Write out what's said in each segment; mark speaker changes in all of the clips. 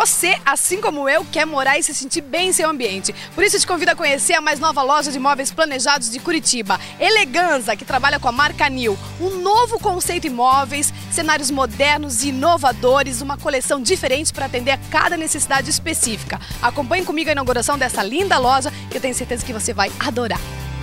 Speaker 1: você, assim como eu, quer morar e se sentir bem em seu ambiente. Por isso eu te convido a conhecer a mais nova loja de móveis planejados de Curitiba, Eleganza, que trabalha com a marca New. Um novo conceito em móveis, cenários modernos e inovadores, uma coleção diferente para atender a cada necessidade específica. Acompanhe comigo a inauguração dessa linda loja, que eu tenho certeza que você vai adorar.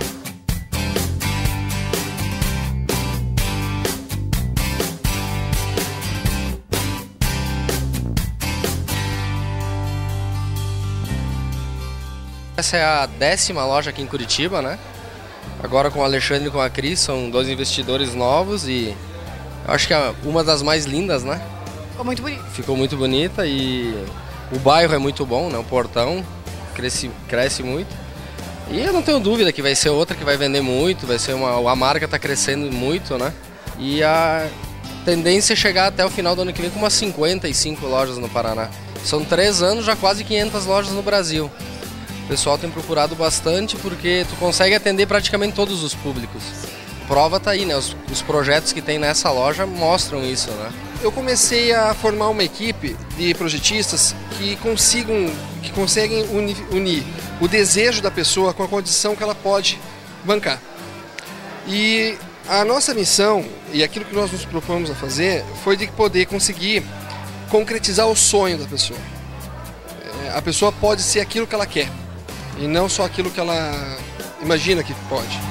Speaker 2: Essa é a 10ª loja aqui em Curitiba, né? Agora com o Alexandre e com a Cris, são dois investidores novos e eu acho que é uma das mais lindas, né?
Speaker 1: Ficou muito bonita.
Speaker 2: Ficou muito bonita e o bairro é muito bom, né? O portão cresce muito. E eu não tenho dúvida que vai ser outra que vai vender muito, vai ser a marca está crescendo muito, né? E a tendência é chegar até o final do ano que vem com umas 55 lojas no Paraná. São 3 anos, já quase 500 lojas no Brasil. O pessoal tem procurado bastante porque tu consegue atender praticamente todos os públicos. Prova tá aí, né? Os projetos que tem nessa loja mostram isso, né?
Speaker 3: Eu comecei a formar uma equipe de projetistas que conseguem unir o desejo da pessoa com a condição que ela pode bancar. E a nossa missão e aquilo que nós nos propomos a fazer foi de poder conseguir concretizar o sonho da pessoa. A pessoa pode ser aquilo que ela quer. E não só aquilo que ela imagina que pode.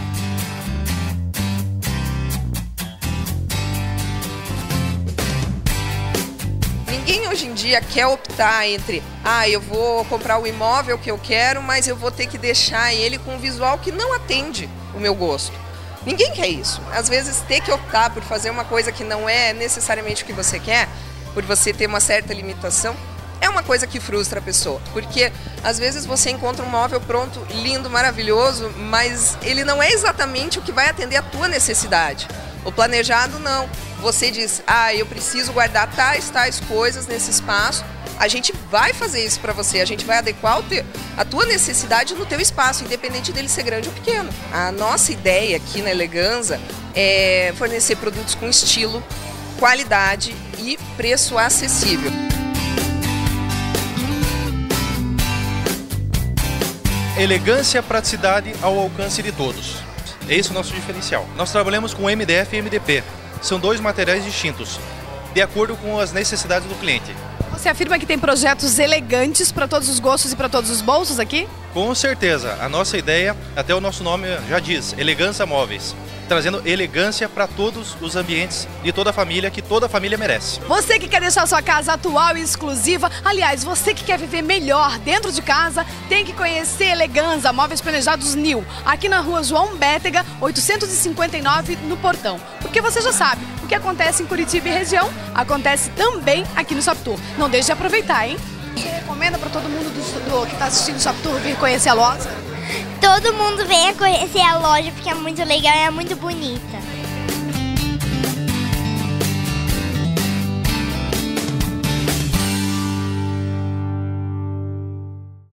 Speaker 4: Ninguém hoje em dia quer optar entre eu vou comprar o imóvel que eu quero, mas eu vou ter que deixar ele com um visual que não atende o meu gosto. Ninguém quer isso. Às vezes ter que optar por fazer uma coisa que não é necessariamente o que você quer, por você ter uma certa limitação, é uma coisa que frustra a pessoa, porque às vezes você encontra um móvel pronto, lindo, maravilhoso, mas ele não é exatamente o que vai atender a tua necessidade. O planejado não. Você diz, eu preciso guardar tais coisas nesse espaço. A gente vai fazer isso para você, a gente vai adequar a tua necessidade no teu espaço, independente dele ser grande ou pequeno. A nossa ideia aqui na Eleganza é fornecer produtos com estilo, qualidade e preço acessível.
Speaker 5: Elegância, praticidade ao alcance de todos. Esse é o nosso diferencial. Nós trabalhamos com MDF e MDP. São dois materiais distintos, de acordo com as necessidades do cliente.
Speaker 1: Você afirma que tem projetos elegantes para todos os gostos e para todos os bolsos aqui?
Speaker 5: Com certeza. A nossa ideia, até o nosso nome já diz, Eleganza Móveis. Trazendo elegância para todos os ambientes de toda a família, que toda a família merece.
Speaker 1: Você que quer deixar sua casa atual e exclusiva, aliás, você que quer viver melhor dentro de casa, tem que conhecer Eleganza, Móveis Planejados New, aqui na rua João Bétega, 859, no Portão. Porque você já sabe, o que acontece em Curitiba e região, acontece também aqui no Shop Tour. Não deixe de aproveitar, hein? Você recomenda para todo mundo que está assistindo o Shop Tour vir conhecer a loja?
Speaker 6: Todo mundo venha conhecer a loja porque é muito legal e é muito bonita.